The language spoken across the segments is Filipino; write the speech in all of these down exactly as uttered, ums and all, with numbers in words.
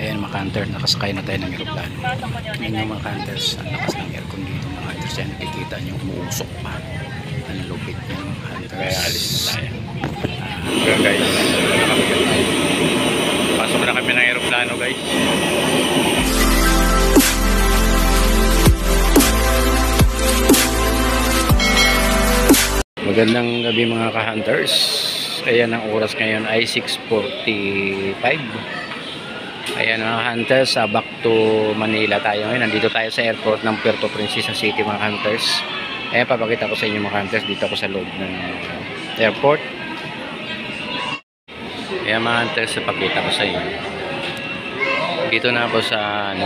Ayan mga hunters, nakasakay na tayo ng aeroplano. Ayan yung mga hunters, ang lakas ng aircon dito mga hunters. Yan nakikita nyo, umuusok pa. Ang lupit nyo mga hunters. Kaya alis na tayo. Kaya guys, pasok na kami ng aeroplano guys. Magandang gabi mga ka-hunters. Ayan ang oras ngayon ay six forty-five. Ayan mga hunters, uh, back to Manila tayo ngayon. Nandito tayo sa airport ng Puerto Princesa City mga hunters. Ayan, papakita ko sa inyo mga hunters. Dito ako sa loob ng uh, airport. Ayan mga hunters, papakita ko sa inyo. Dito na ako sa ano,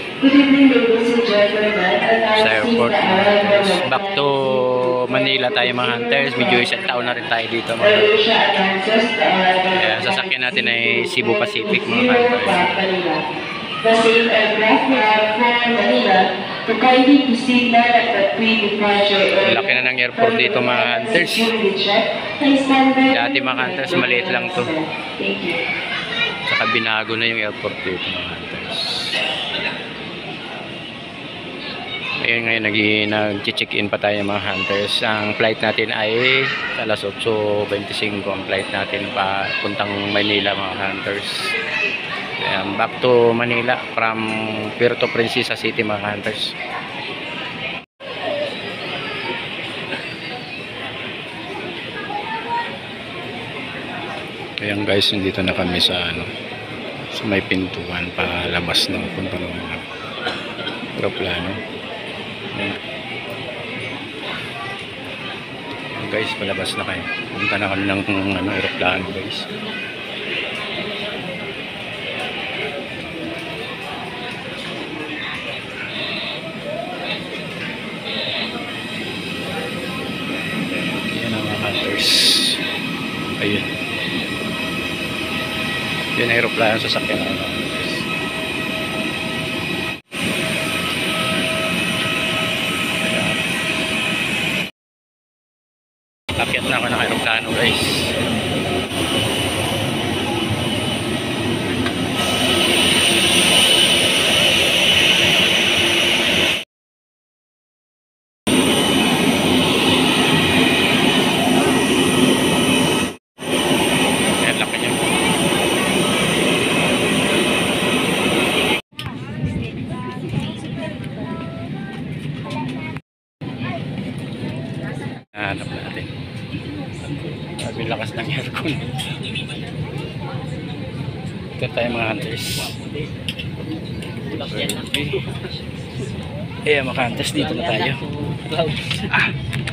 sa airport mga hunters. Back to Manila tayo mga hunters. Medyo isang taon na rin tayo dito mga hunters. Kaya sasakyan natin ay Cebu Pacific mga hunters. The same aircraft for Manila to kindly proceed now at the pre-departure. Laki na ng airport dito mga hunters. Dati mga hunters, maliit lang to. Saka binago na yung airport dito mga hunters. Ayun ngayon, nag-check in pa tayo mga hunters. Ang flight natin ay alas eight twenty-five ang flight natin pa puntang Manila mga hunters. Ayan, back to Manila from Puerto Princesa City mga hunters. Ayan guys, nandito na kami sa ano, sa may pintuan palabas ng punta ng aeroplano. Ayan guys, palabas na kayo. Punta na kami ng ano, aeroplano guys. Ayun. Yun ang aeroplano sa sakyan na ano. Akyat na ako ng aeroplano guys. Hanap natin. Sabi lakas ng aircon. Ito tayo mga hunters. Eh mga hunters, dito na tayo. Ah.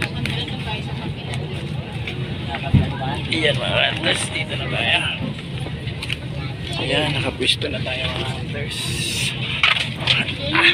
Iyan mga hunters, dito na tayo. Ayan, nakapwisto na tayo mga hunters. Ah.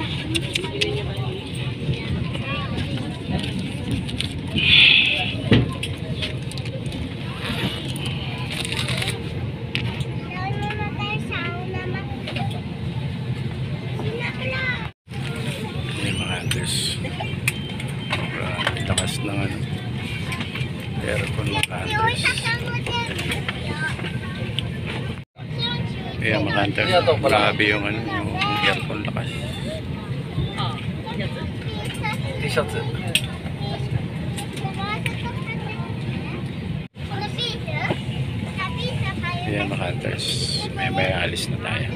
Lakas ng ano, aircon mga hunters. Kaya mga hunters, grabe yung ano, yung aircon lakas. T-shirt. Kaya mga hunters, may may alis na tayo.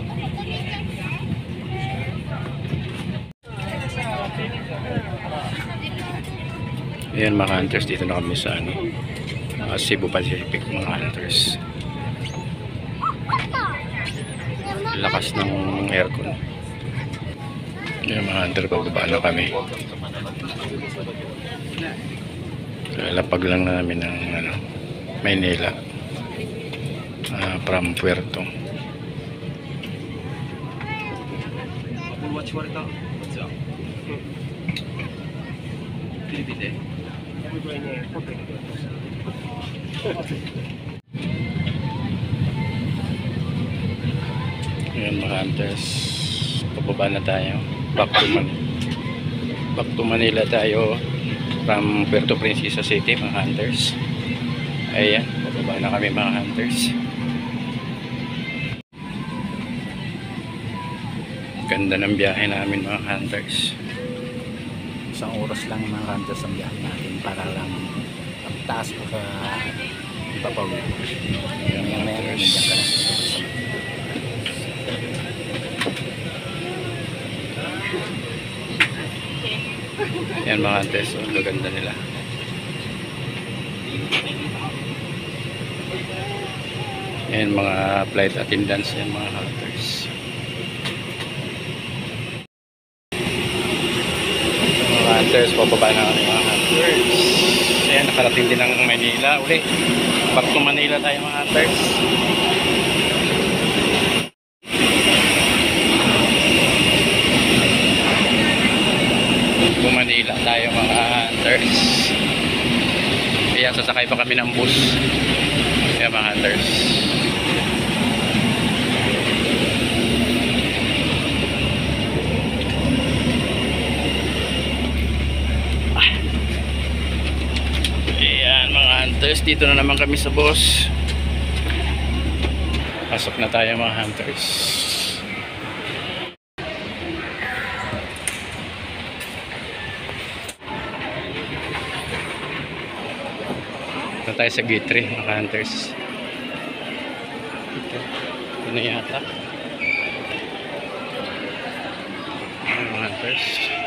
Ayan mga hunters, dito na kami sa ano, uh, Cebu Pacific mga hunters. Lakas ng aircon. Ayan mga hunters, pagbaba na kami. Lalapag lang na namin ng ano, Maynila, uh, from Puerto. Ayan mga hunters, pababa na tayo. Back to Manila. Back to Manila tayo from Puerto Princesa City mga hunters. Ayan, pababa na kami mga hunters. Ganda ng biyahe namin mga hunters. Isang oras lang mga hunters ang biyahe natin para lang pagtaas ko sa ibabaw. Yung mga may nandiyan ka na. Yan mga hunters, oh, ganda nila. Yan mga flight attendants, yan mga hunters. Mga hunters, pababa na kami mga hunters. Ayan, nakarating din ng Manila uli. Back to Manila tayo mga hunters. To Manila tayo mga hunters. Ayan, sasakay pa kami ng bus. Ayan mga hunters. Hunters, dito na naman kami sa boss. Pasok na tayo mga hunters. Ito tayo sa gate three mga hunters. Ito, ito na yata mga hunters.